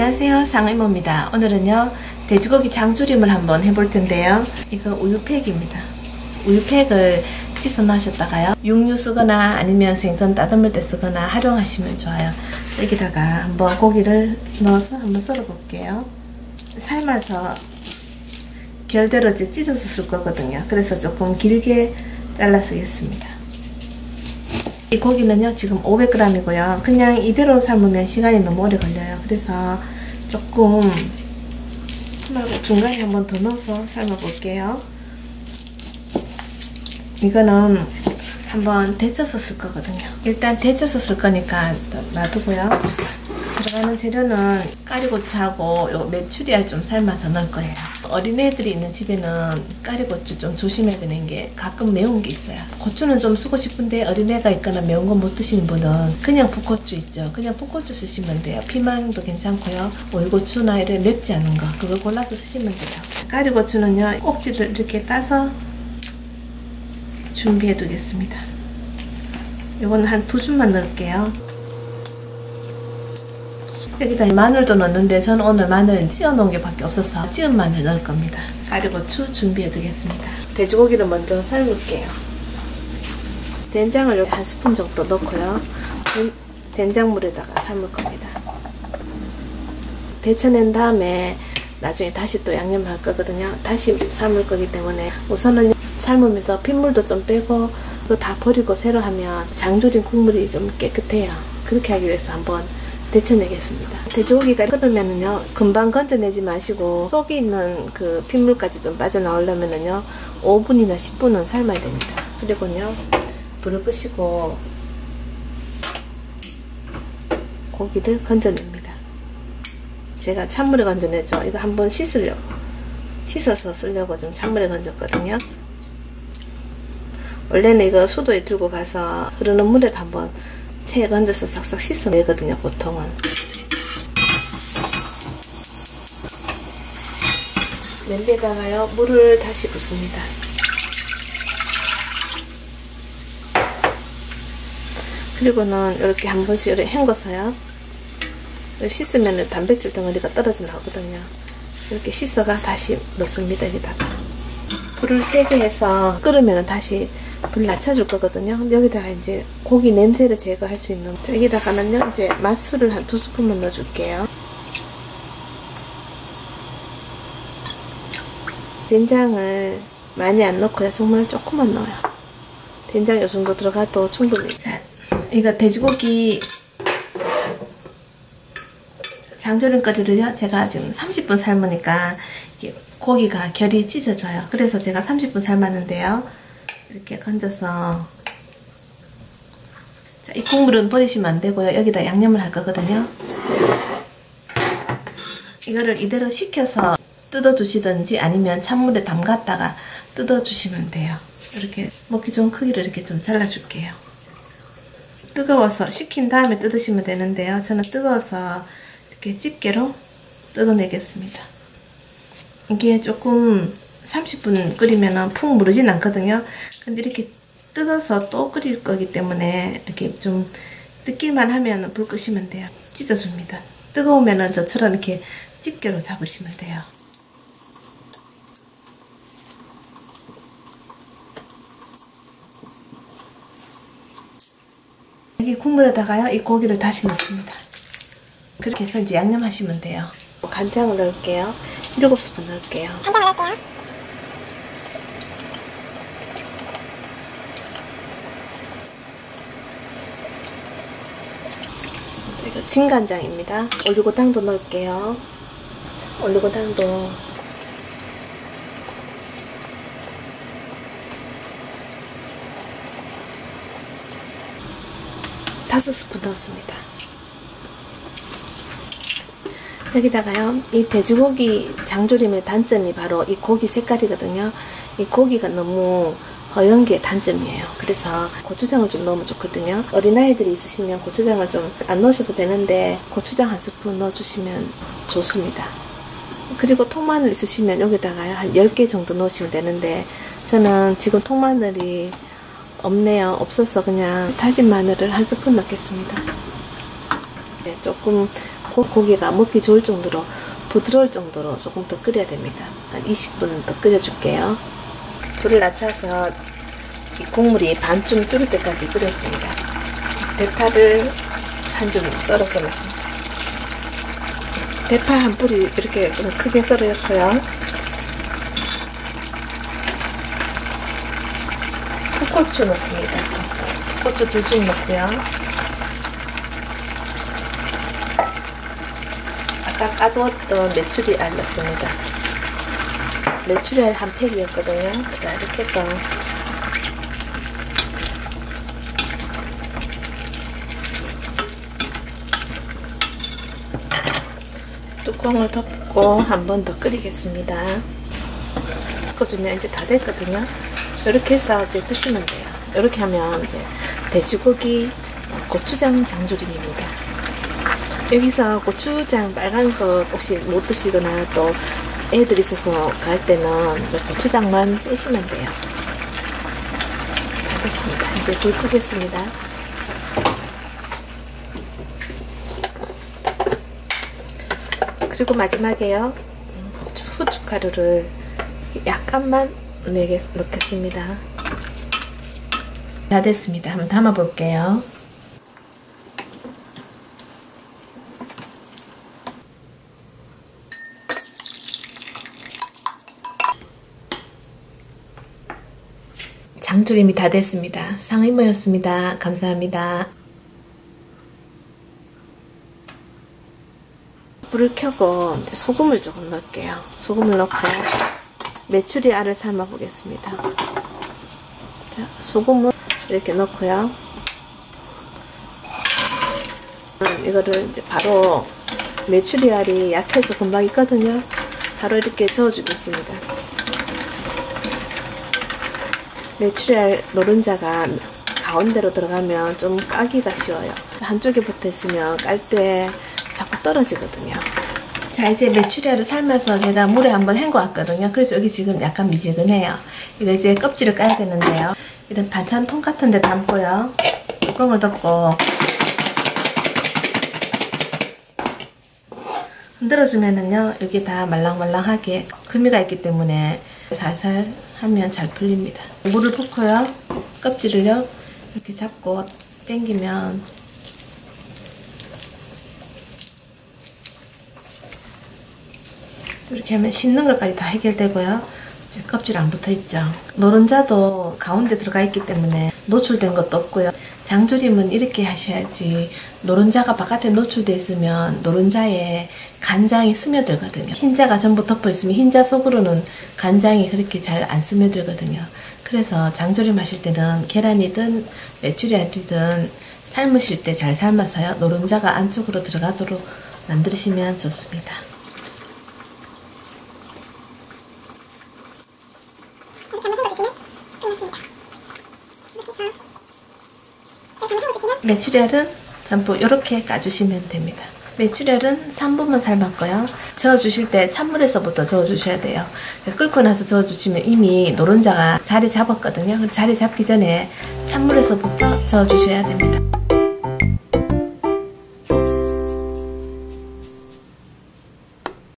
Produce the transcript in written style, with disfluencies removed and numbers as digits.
안녕하세요, 상의모입니다. 오늘은요 돼지고기 장조림을 한번 해볼 텐데요. 이거 우유팩입니다. 우유팩을 씻어 놔셨다가요 육류 쓰거나 아니면 생선 따듬을 때 쓰거나 활용하시면 좋아요. 여기다가 한번 고기를 넣어서 한번 썰어 볼게요. 삶아서 결대로 이제 찢어서 쓸 거거든요. 그래서 조금 길게 잘라 쓰겠습니다. 이 고기는요 지금 500g이고요 그냥 이대로 삶으면 시간이 너무 오래 걸려요. 그래서 조금 중간에 한번 더 넣어서 삶아 볼게요. 이거는 한번 데쳐서 쓸 거거든요. 일단 데쳐서 쓸 거니까 놔두고요. 들어가는 재료는 까리고추하고 요 메추리알 좀 삶아서 넣을 거예요. 어린애들이 있는 집에는 까리고추 좀 조심해야 되는 게 가끔 매운 게 있어요. 고추는 좀 쓰고 싶은데 어린애가 있거나 매운 거 못 드시는 분은 그냥 풋고추 있죠. 그냥 풋고추 쓰시면 돼요. 피망도 괜찮고요. 오이고추나 이런 맵지 않은 거 그거 골라서 쓰시면 돼요. 까리고추는요 꼭지를 이렇게 따서 준비해 두겠습니다. 이거는 한 2줌만 넣을게요. 여기다 마늘도 넣는데 저는 오늘 마늘 찌어 놓은 게 밖에 없어서 찌은 마늘 넣을 겁니다. 까리고추 준비해 두겠습니다. 돼지고기를 먼저 삶을게요. 된장을 한 스푼 정도 넣고요. 된장물에다가 삶을 겁니다. 데쳐낸 다음에 나중에 다시 또 양념을 할 거거든요. 다시 삶을 거기 때문에 우선은 삶으면서 핏물도 좀 빼고 그거 다 버리고 새로 하면 장조림 국물이 좀 깨끗해요. 그렇게 하기 위해서 한번 데쳐내겠습니다. 돼지고기가 끓으면은요 금방 건져내지 마시고 속에 있는 그 핏물까지 좀 빠져나오려면은요 5분이나 10분은 삶아야 됩니다. 그리고요 불을 끄시고 고기를 건져냅니다. 제가 찬물에 건져내죠. 이거 한번 씻어서 쓰려고 좀 찬물에 건졌거든요. 원래는 이거 수도에 들고 가서 흐르는 물에도 한번 체에 건져서 싹싹 씻어내거든요. 보통은 냄비에다가요 물을 다시 붓습니다. 그리고는 이렇게 한 번씩 이렇게 헹궈서요 씻으면 단백질 덩어리가 떨어져 나오거든요. 이렇게 씻어가 다시 넣습니다. 여기다가 불을 세게 해서 끓으면 다시 불 낮춰줄 거거든요. 여기다가 이제 고기 냄새를 제거할 수 있는 여기다가는요 이제 맛술을 한 2스푼만 넣어줄게요. 된장을 많이 안 넣고요. 정말 조금만 넣어요. 된장 요 정도 들어가도 충분히. 자, 이거 돼지고기 장조림거리를요 제가 지금 30분 삶으니까 이게 고기가 결이 찢어져요. 그래서 제가 30분 삶았는데요. 이렇게 건져서 자, 이 국물은 버리시면 안 되고요. 여기다 양념을 할 거거든요. 이거를 이대로 식혀서 뜯어 주시든지 아니면 찬물에 담갔다가 뜯어 주시면 돼요. 이렇게 먹기 좋은 크기로 이렇게 좀 잘라 줄게요. 뜨거워서 식힌 다음에 뜯으시면 되는데요. 저는 뜨거워서 이렇게 집게로 뜯어내겠습니다. 이게 조금 30분 끓이면 푹 무르진 않거든요. 근데 이렇게 뜯어서 또 끓일 거기 때문에 이렇게 좀 뜯길만 하면 불 끄시면 돼요. 찢어줍니다. 뜨거우면 저처럼 이렇게 집게로 잡으시면 돼요. 여기 국물에다가요 이 고기를 다시 넣습니다. 그렇게 해서 이제 양념하시면 돼요. 간장을 넣을게요. 7스푼 넣을게요. 간장을 넣을게요. 이거 진간장입니다. 올리고당도 넣을게요. 올리고당도 5스푼 넣었습니다. 여기다가요 이 돼지고기 장조림의 단점이 바로 이 고기 색깔이거든요. 이 고기가 너무 허연 게 단점이에요. 그래서 고추장을 좀 넣으면 좋거든요. 어린아이들이 있으시면 고추장을 좀 안 넣으셔도 되는데 고추장 한 스푼 넣어주시면 좋습니다. 그리고 통마늘 있으시면 여기다가요 한 10개 정도 넣으시면 되는데 저는 지금 통마늘이 없네요. 없어서 그냥 다진 마늘을 한 스푼 넣겠습니다. 네, 조금 고기가 먹기 좋을 정도로 부드러울 정도로 조금 더 끓여야 됩니다. 한 20분 더 끓여줄게요. 불을 낮춰서 이 국물이 반쯤 줄을 때까지 끓였습니다. 대파를 한 줌 썰어서 넣습니다. 대파 한 뿌리 이렇게 좀 크게 썰어놓고요. 풋고추 넣습니다. 고추 2줌 넣고요. 아까 까두었던 메추리알 넣습니다. 메추리알 한 팩이었거든요. 이렇게 해서 뚜껑을 덮고 한 번 더 끓이겠습니다. 섞어주면 이제 다 됐거든요. 이렇게 해서 이제 드시면 돼요. 이렇게 하면 이제 돼지고기 고추장 장조림입니다. 여기서 고추장 빨간 거 혹시 못 드시거나 또 애들 있어서 갈 때는 고추장만 빼시면 돼요. 다 됐습니다. 이제 불 끄겠습니다. 그리고 마지막에요. 후춧가루를 약간만 넣겠습니다. 다 됐습니다. 한번 담아 볼게요. 장조림이 다 됐습니다. 상이모였습니다. 감사합니다. 불을 켜고 소금을 조금 넣을게요. 소금을 넣고 메추리알을 삶아 보겠습니다. 자, 소금을 이렇게 넣고요. 이거를 이제 바로 메추리알이 약해서 금방 익거든요. 바로 이렇게 저어주겠습니다. 메추리알 노른자가 가운데로 들어가면 좀 까기가 쉬워요. 한쪽에 붙어 있으면 깔 때 자꾸 떨어지거든요. 자, 이제 메추리알을 삶아서 제가 물에 한번 헹궈왔거든요. 그래서 여기 지금 약간 미지근해요. 이거 이제 껍질을 까야 되는데요. 이런 반찬통 같은 데 담고요. 뚜껑을 덮고 흔들어주면은요, 여기 다 말랑말랑하게 금이가 있기 때문에 살살 하면 잘 풀립니다. 물을 붓고요. 껍질을요, 이렇게 잡고 당기면 이렇게 하면 씹는 것까지 다 해결되고요. 이제 껍질 안 붙어있죠. 노른자도 가운데 들어가 있기 때문에 노출된 것도 없고요. 장조림은 이렇게 하셔야지 노른자가 바깥에 노출되어 있으면 노른자에 간장이 스며들거든요. 흰자가 전부 덮어 있으면 흰자 속으로는 간장이 그렇게 잘 안 스며들거든요. 그래서 장조림 하실 때는 계란이든 메추리알이든 삶으실 때 잘 삶아서요. 노른자가 안쪽으로 들어가도록 만드시면 좋습니다. 메추리알은 전부 이렇게 까주시면 됩니다. 메추리알은 3분만 삶았고요. 저어주실 때 찬물에서부터 저어주셔야 돼요. 끓고 나서 저어주시면 이미 노른자가 자리 잡았거든요. 자리 잡기 전에 찬물에서부터 저어주셔야 됩니다.